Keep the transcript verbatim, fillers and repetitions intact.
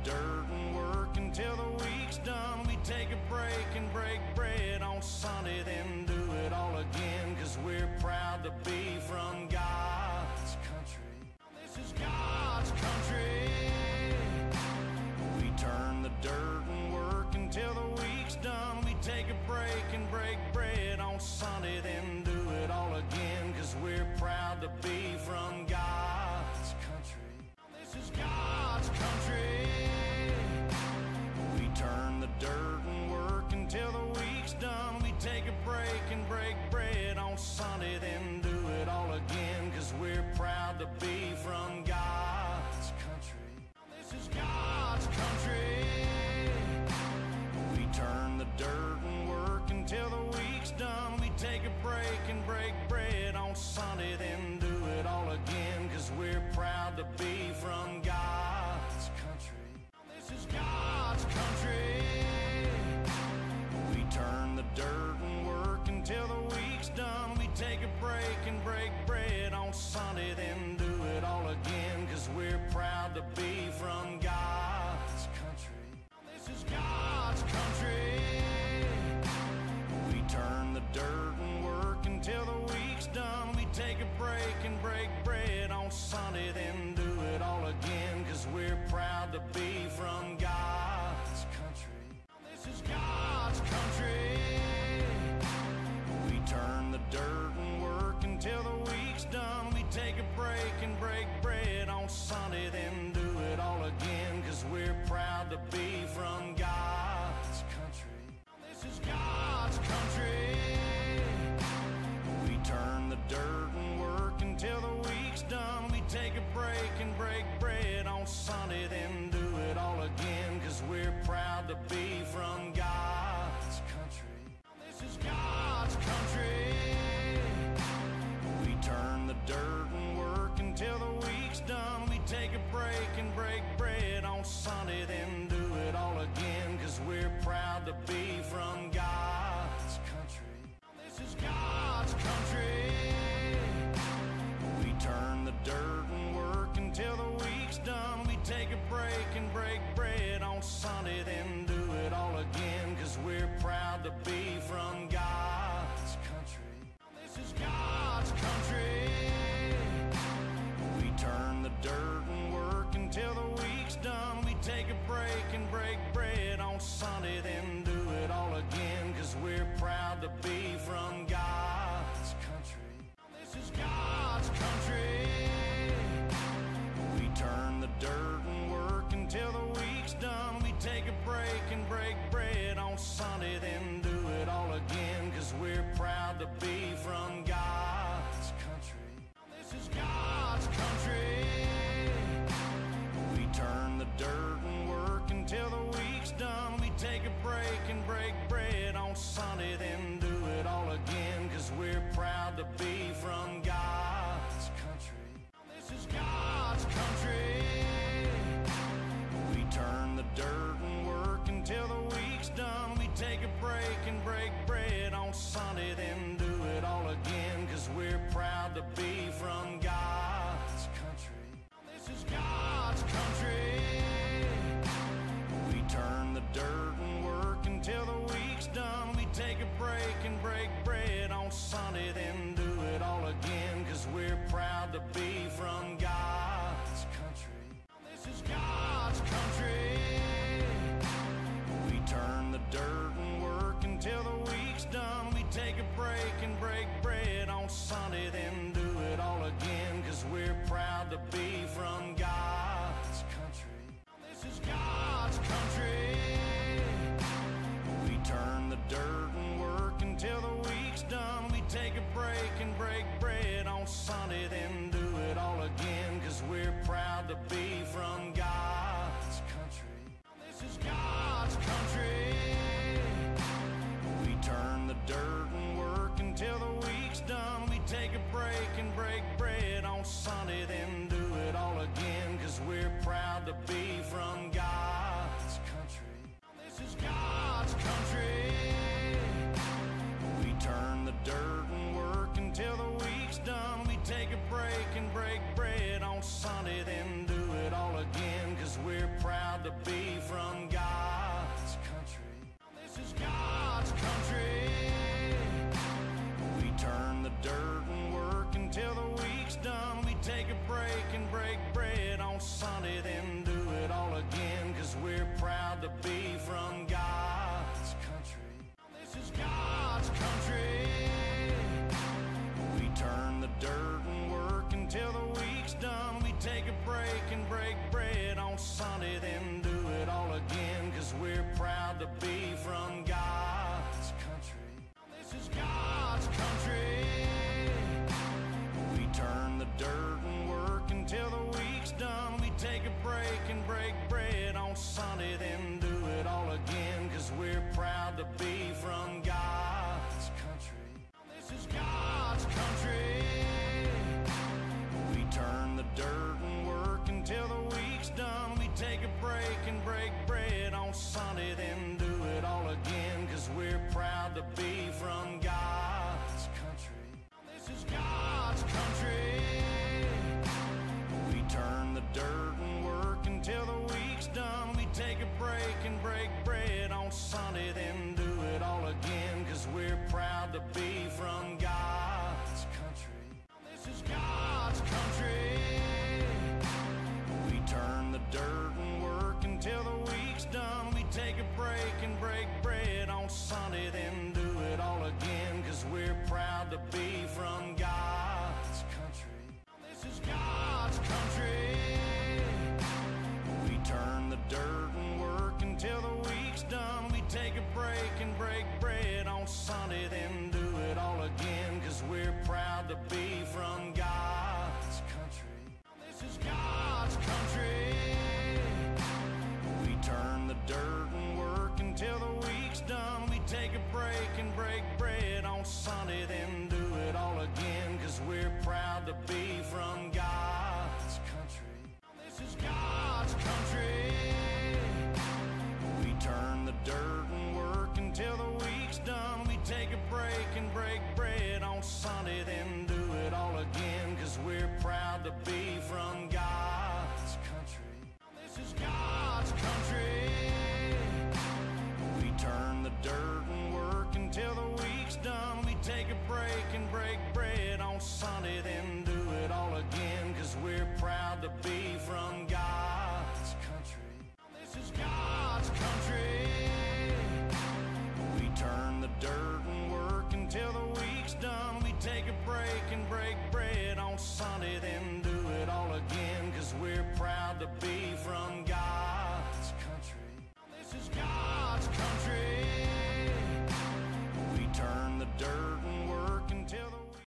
dirt and work until the week's done. We take a break and break bread on Sunday, then do it all again, 'cause we're proud to be from God's country. This is God's country. We turn the dirt and work until the week's done. We take a break and break bread on Sunday, then do it all again, 'cause we're proud to be from God's country. This is God's country. We turn the dirt and work until the week's done. We take a break and break bread on Sunday, then do it all again, 'cause we're proud to be from God's country. This is God's country. We turn the dirt and work until the week's done. We take a break and break bread on Sunday, then do it all again, 'cause we're proud to be from God's country. This is God's country. We turn the dirt and work until the week's done. We take a break and break bread on Sunday, then do it all again, 'cause we're proud to be from God's country. This is God's country. We turn the dirt and work until the week's done. We take a break and break bread on Sunday, then do it all again, 'cause we're proud to be from God's country. This is God's country. We turn the dirt and work until the week's done. We take a break and break bread on Sunday, then do it all again, 'cause we're proud to be from God's country. This is God's country. We turn the dirt and work until the week's done. We take a break and break bread on Sunday, then do it all again, 'cause we're proud to be from God's country. This is God's country. We turn the dirt and work until the week's done. We take a break and break bread on Sunday, then do it all again, 'cause we're proud to be from God's country. This is God's country. We turn the dirt and work until the week's done. We take a break and break bread on Sunday, then do it all again, 'cause we're proud to be from God's country. This is God's country. We turn the dirt and work until the week's done. We take a break and break bread on Sunday, then do it all again, 'cause we're proud to be from God's country. This is God's country. We turn the dirt and work until the week's done. We take a break and break bread on Sunday, then do it all again, 'cause we're proud to be from God's country. This is God's country. We turn the dirt and work until the week's done. We take a break and break bread on Sunday, then do it all again, 'cause we're proud to be from God's country. This is God's country. We turn the dirt and work until the week's done. We take a break and break bread on Sunday, then do it all again, 'cause we're proud to be from God's country. This is God's country. We turn the dirt and work until the week's done. We take a break and break bread on Sunday, then do it all again, 'cause we're proud to be from God's country. This is God's country. We turn the dirt and work until the week's done. We take a break and break bread on Sunday, then do it all again, 'cause we're proud to be from God's country. This is God's country. We turn the dirt and work until the week's done. We take a break and break bread on Sunday, then do it all again, 'cause we're proud to be from God's country. This is God's country. We turn the dirt and work until the week's done. We take a break and break bread on Sunday, then do it all again, 'cause we're proud to be from God's country. This is God's country. We turn the dirt and work until the week's done. We take a break and break bread on Sunday, then do it all again, 'cause cause we're proud to be from God's country. This is God's country. We turn the dirt and work until the week's done. We take a break and break bread on Sunday, then do it all again, cause we're proud to be from God's country. This is God's country. We turn the dirt and work until the week's done. We take a break and break bread on Sunday, then do it all again, cause we're proud to be from God's country. This is God's country. We turn the dirt and work until the week's done. We take a break and break bread on Sunday, then do it all again, cause we're proud to be from God's country. This is God's country. We turn the dirt and work until the week's done. We take a break and break bread on Sunday, then do it all again, cause we're proud to be from God's country. This is God's country. We turn the dirt and work until the week's done. We take a break and break bread on Sunday, then do it all again, cause we're proud to be from God's country. This is God's country. We turn the dirt and work until the week's done. We take a break and break bread on Sunday, then do it all again, cause we're proud to be from God's country. This is God's country. We turn the dirt and work until the week's done. We take a break and break bread on Sunday, then do it all again, cause we're proud to be from God's country. This is God's country. We turn the dirt and work until the week's done. We take a break and break bread on Sunday, then do it all again, cause we're proud to be from God's country. This is God's country. We turn the dirt and work until the week's done. We take a break and break bread on Sunday, then do it all again, cause we're proud to be from God's country. This is God's country. We turn the dirt and work until the week's done. We take a break and break bread on Sunday, then do it all again, cause we're proud to be from God's country. This is God's country. We turn the dirt and work until the week's done. We take a break and break bread on Sunday, then do it all again, cause we're proud to be from God's country.